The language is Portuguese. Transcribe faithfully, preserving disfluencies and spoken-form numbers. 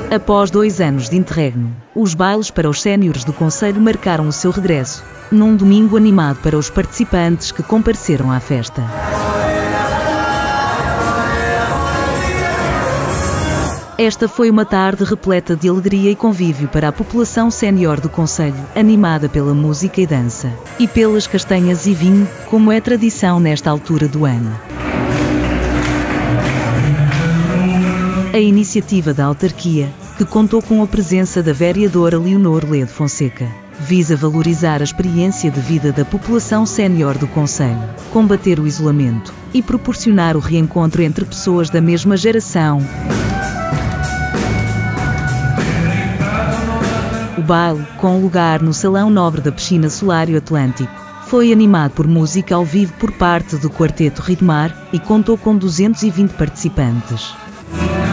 Após dois anos de interregno, os bailes para os séniores do Conselho marcaram o seu regresso, num domingo animado para os participantes que compareceram à festa. Esta foi uma tarde repleta de alegria e convívio para a população sénior do Conselho, animada pela música e dança, e pelas castanhas e vinho, como é tradição nesta altura do ano. A iniciativa da autarquia, que contou com a presença da vereadora Leonor Ledo Fonseca, visa valorizar a experiência de vida da população sénior do Conselho, combater o isolamento e proporcionar o reencontro entre pessoas da mesma geração. O baile, com lugar no Salão Nobre da Piscina Solário Atlântico, foi animado por música ao vivo por parte do Quarteto Ritmar e contou com duzentos e vinte participantes.